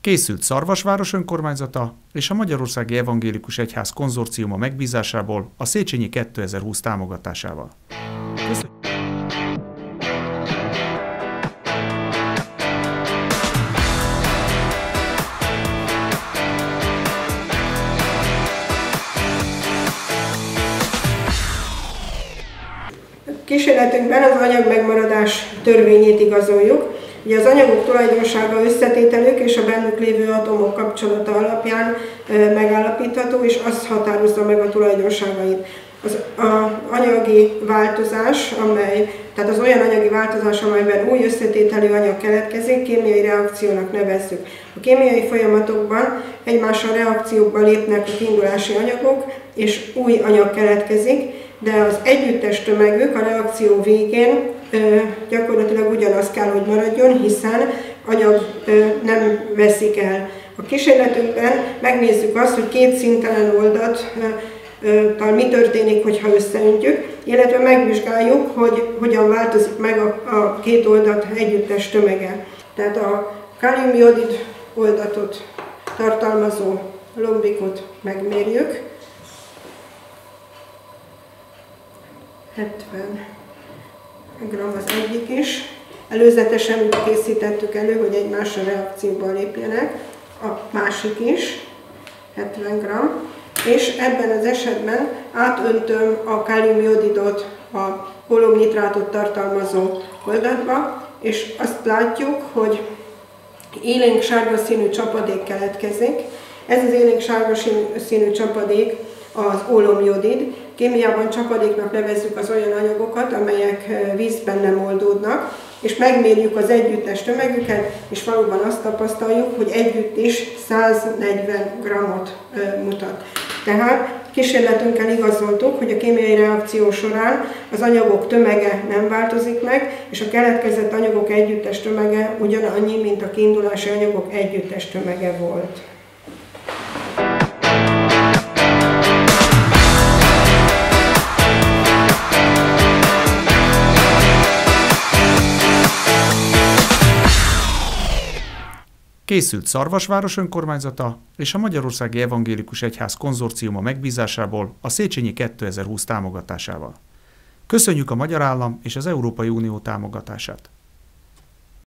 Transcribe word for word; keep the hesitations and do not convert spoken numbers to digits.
Készült Szarvasváros önkormányzata és a Magyarországi Evangélikus Egyház konzorciuma megbízásából a Széchenyi kétezer-húsz támogatásával. Köszönjük. Kísérletünkben az anyagmegmaradás törvényét igazoljuk. Ugye az anyagok tulajdonsága összetételük és a bennük lévő atomok kapcsolata alapján megállapítható, és az határozza meg a tulajdonságait. Az a anyagi változás, amely, tehát az olyan anyagi változás, amelyben új összetételű anyag keletkezik, kémiai reakciónak nevezzük. A kémiai folyamatokban egymással reakciókba lépnek a kiindulási anyagok, és új anyag keletkezik, de az együttes tömegük a reakció végén ö, gyakorlatilag ugyanaz kell, hogy maradjon, hiszen anyag ö, nem veszik el. A kísérletünkben megnézzük azt, hogy két színtelen oldattal mi történik, hogyha összeöntjük, illetve megvizsgáljuk, hogy hogyan változik meg a, a két oldat együttes tömege. Tehát a kálium-jodid oldatot tartalmazó lombikot megmérjük. hetven gramm az egyik is. Előzetesen úgy készítettük elő, hogy egymásra reakcióban lépjenek. A másik is, hetven gramm. És ebben az esetben átöntöm a kálium-jodidot a hólomnitrátot tartalmazó oldatba, és azt látjuk, hogy élénk sárga színű csapadék keletkezik. Ez az élénk sárga színű csapadék az ólomjodid. Kémiában csapadéknak nevezzük az olyan anyagokat, amelyek vízben nem oldódnak, és megmérjük az együttes tömegüket, és valóban azt tapasztaljuk, hogy együtt is száznegyven grammot mutat. Tehát kísérletünkkel igazoltuk, hogy a kémiai reakció során az anyagok tömege nem változik meg, és a keletkezett anyagok együttes tömege ugyanannyi, mint a kiindulási anyagok együttes tömege volt. Készült Szarvasváros önkormányzata és a Magyarországi Evangélikus Egyház konzorciuma megbízásából a Széchenyi kétezer-húsz támogatásával. Köszönjük a Magyar Állam és az Európai Unió támogatását!